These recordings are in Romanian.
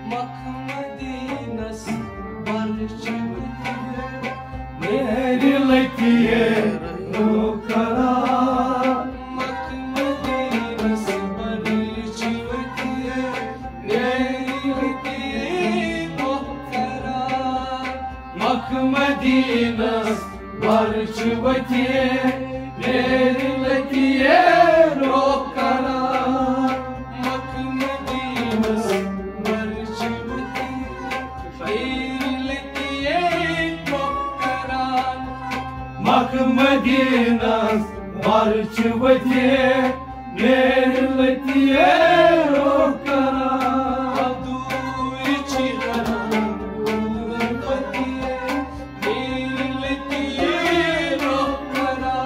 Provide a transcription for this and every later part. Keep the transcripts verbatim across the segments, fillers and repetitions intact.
Makmadinas barchivatiye Meri letiye rokara Makmadinas barchivatiye Meri letiye rokara Makmadinas barchivatiye Meri letiye rokara Makmadinas barchivatiye Meri letiye rokara Adu ichi haram patiye Meri letiye rokara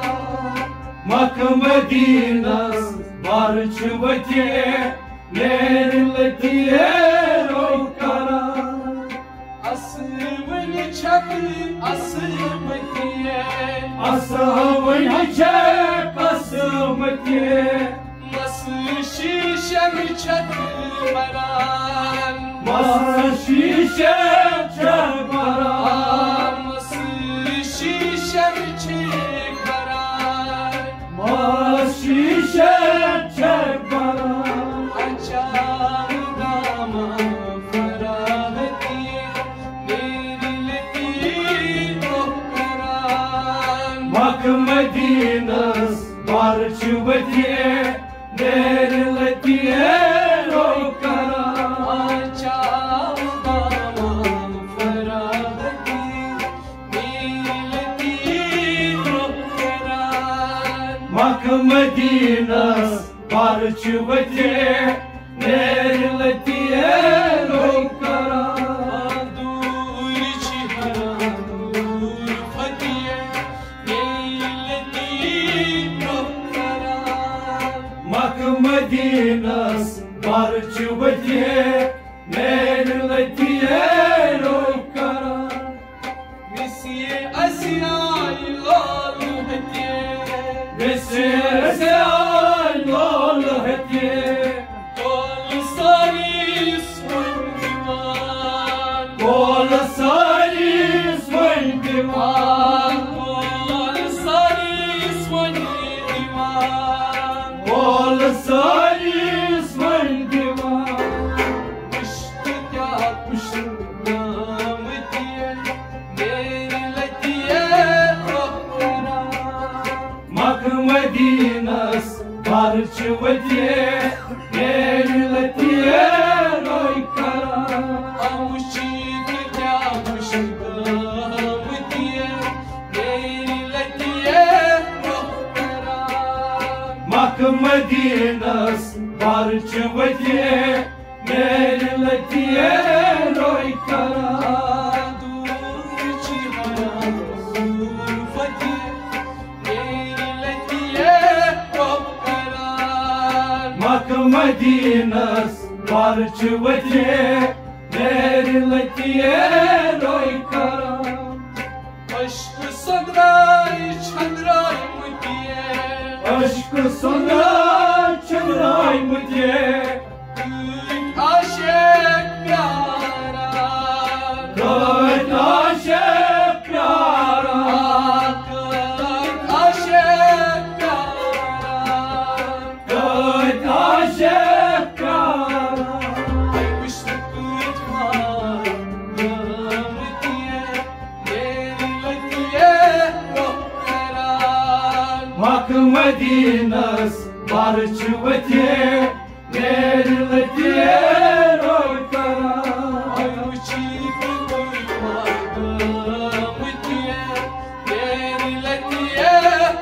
Makmadinas barchivatiye Meri letiye rokara Asımın çakı asımatiye Asavın hacep asımatiye Nasıl şişem çakı maran Masa şişe çekbaran Nasıl şişem çek maran Masa şişe çekbaran Açar dama ferahetiye Meri letiye rokkaran Makmadinas barchivatiye Meri letiye rokara Açar dama ferahetiye Meri letiye rokkaran Makmadinas barchivatiye Meri letiye rokara Dur içi haram dur fatiye Meri letiye rokkaran Makmadinas barchivatiye Meri letiye rokara Mesiye asiyay lol hetiye Vesese lol hetiye Kol saris divan Kol saris vay divan Kol saris divan Kol saris vay divan Pıştı yapmıştı nametiye Meri letiye rokkara Makmadinas barchivatiye Meri letiye rokara Amuçik yapmıştı nametiye Meri letiye rokkara Makmadinas barchivatiye Meri letiye rokara Dur içi haram dur fatiye Meri letiye rokkaran Makmadinas barchivatiye Meri letiye rokara Aşkı sadray çadray mutiye Aşkı sana çevray mutiye Gülük aşık pyara Kayt aşık pyara Gülük aşık pyara Kayt aşık pyara Aymışlık gıtman Nametiye Meri letiye rokkaran Makmadinas barchivatiye Meri letiye rokara Aymışlık gıtman Nametiye Meri letiye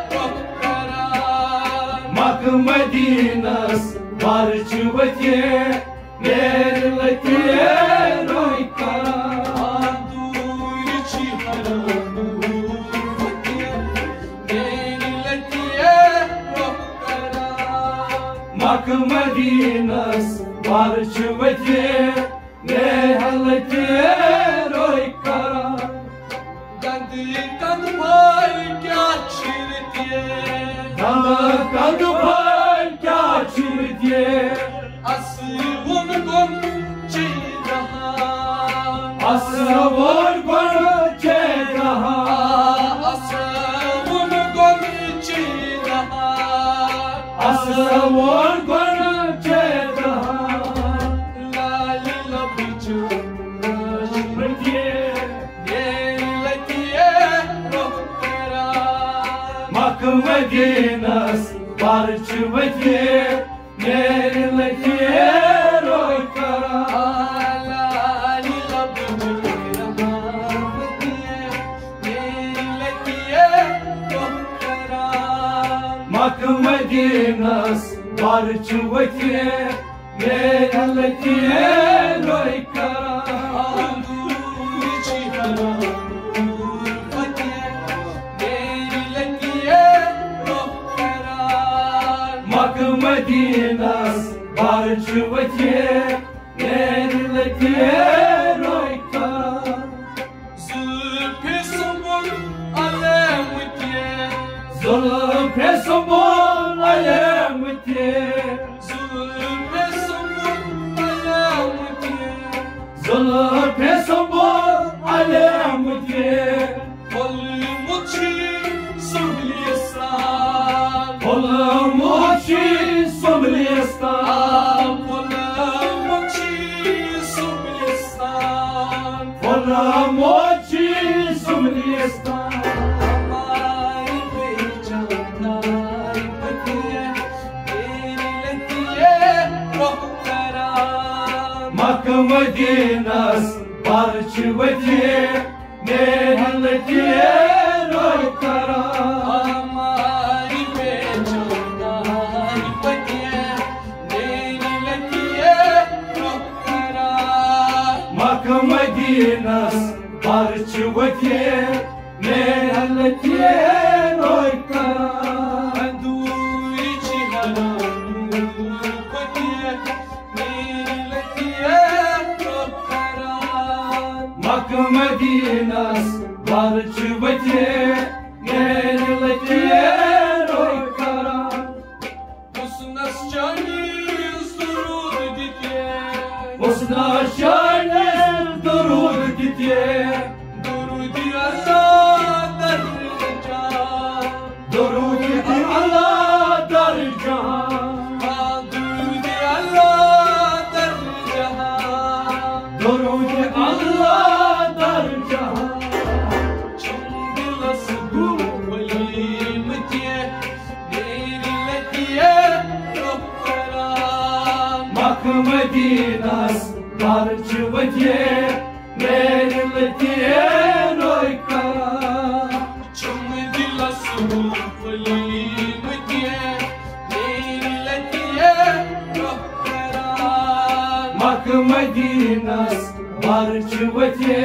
rokkaran Makmadinas barchivatiye Meri letiye rokara Dur içi haram dur fatiye Meri letiye rokkaran Makmadinas barchivatiye Meri letiye rokara Gandhi Gandhbhai kya chirtiye Kadupay kya chirtiye Asıl gun gun çiğ Madinas barçıvati nereleti roy kara ala lila bujira hamdiye nereleti rokkara Mak Madinas barçıvati nereleti roy kara Madinas barçıvati nereleti roy kara Zülfü sumbul alemutiye Zülfü sumbul alemutiye Zülfü sumbul alemutiye Zülfü sumbul alemutiye Olmuçi sublisan Olmuçi sublisan Olmuçi sublisan Olmuçi sublisan Amai bejanai patiye Nereletiye rokkara Mak Madinas barçıvati nereleti roy kara Amai bejanai patiye Nereletiye rokkara Mak Madinas barçıvati nereleti roy kara Anduri cihananu patiye Nereletiye rokkara Mak Madinas barçıvati nereleti roy kara Usnas çayız durur diye Osna şair durur diye Durur diye Allah darca Durur diye Allah darca Durur diye Allah darca Durur diye Allah darca Çungilası bu valimetiye Nereletiye rokkara Mak Madinas barçıvati nereleti roy kara Çungilası bu valimetiye Nereletiye rokkara Mak Madinas barçıvati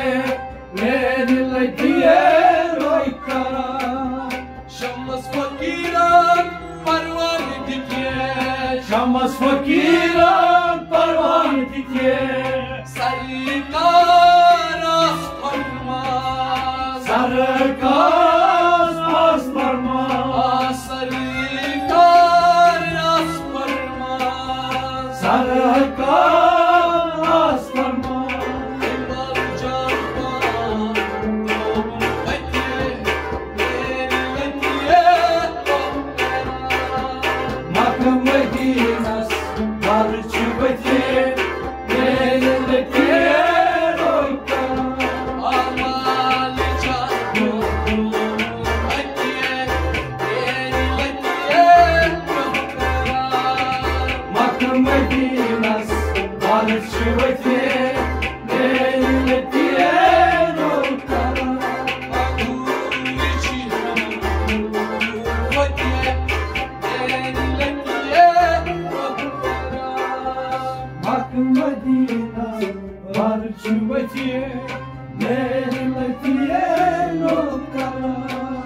nereleti roy kara Şamlas fakiran parvan dikiye Şamas fakiran parvan diye Sarıkar asparmaz Sarı kaz asparma Sarıkar asparmaz Sarı kaz asparma Emal canman Doğum fethiye Nereletiye rokkara Mak Madinas barçıvati nereleti roy kara Amal canman fethiye Nereletiye rokkara Mak Madinas barçıvati nereleti roy kara Mak Madinas barçıvati nereleti roy kara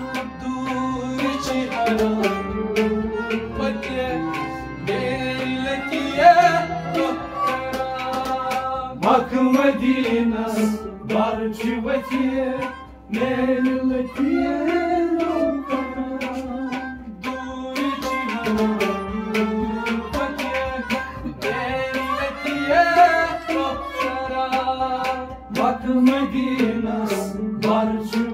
Mak Madinas barçıvati nereleti roy kara Mak Madinas barçıvati